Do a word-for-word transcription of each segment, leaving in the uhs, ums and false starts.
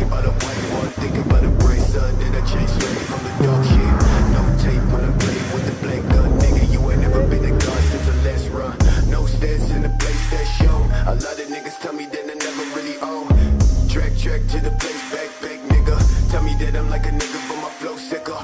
Thinking about a white one, thinking about a bright sun. Then I changed straight from the dark shit. No tape when I play with the black gun. Nigga, you ain't never been a gun since the last run. No stats in the place that show. A lot of niggas tell me that I never really own. Track, track to the place, back, back, nigga. Tell me that I'm like a nigga, but my flow sicker.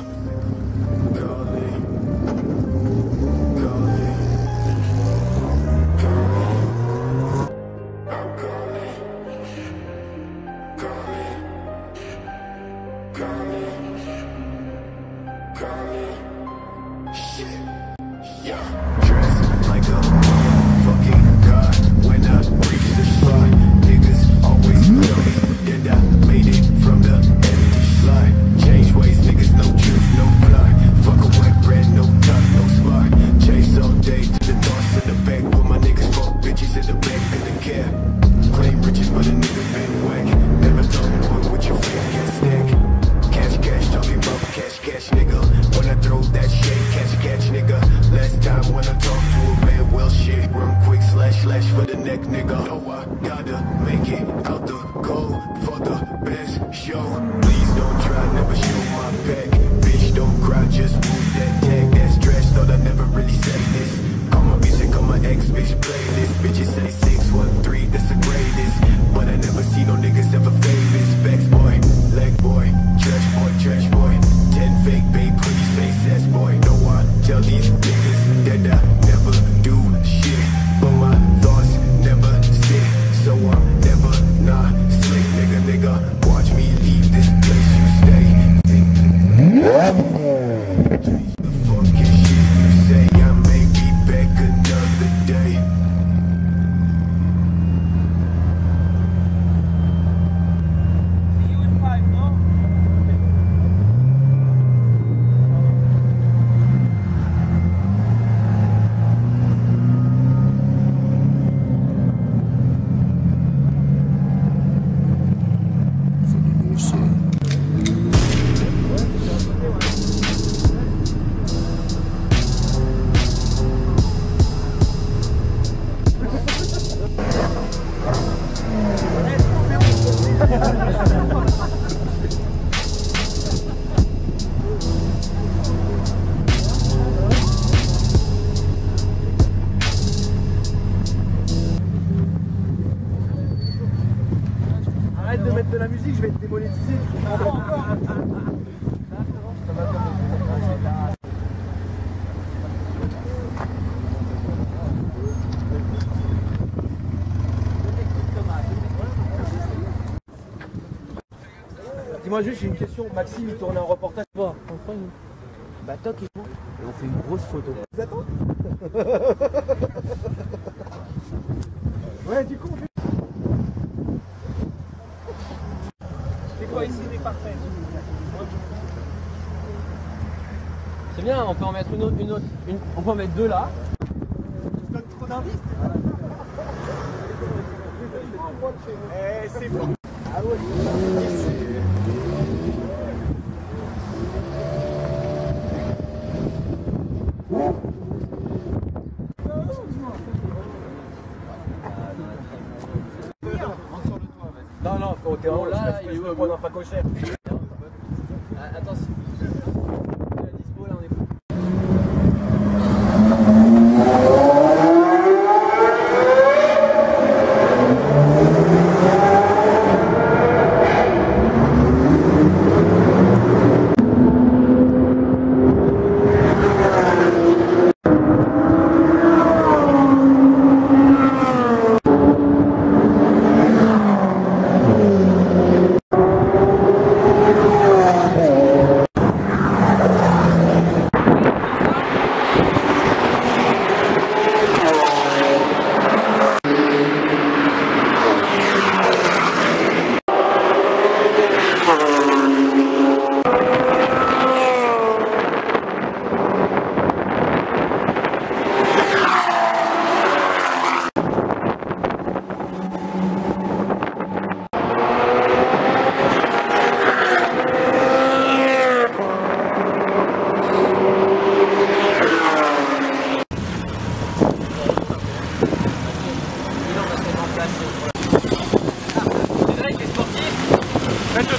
Arrête de mettre de la musique, je vais te démonétiser. Dis-moi juste, j'ai une question. Maxime, il tourne un reportage. Enfin, bah toc et tout. Et on fait une grosse photo. Vous attendez? Ouais, du coup, on fait... C'est quoi ici, des parfaits? C'est bien, on peut en mettre une autre, une autre, une... on peut en mettre deux là. Je donne trop d'indices. Eh, c'est bon. Ah ouais. Non, non, quand t'es en là, il est où le point d'un facochère? Attends, si. Il est dispo là, on est fou.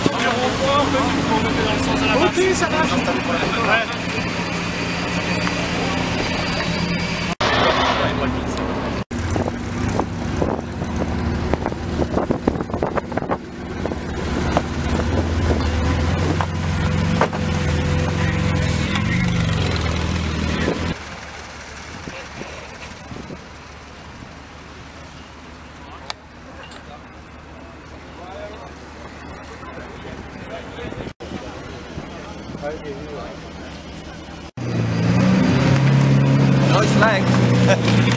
du rond-point, en fait, il faut remonter dans le sens de la marche. Ok, ça marche. Ouais. No, it's nice.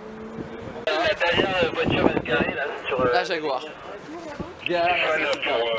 La dernière voiture va se garer là sur La Jaguar. Bien,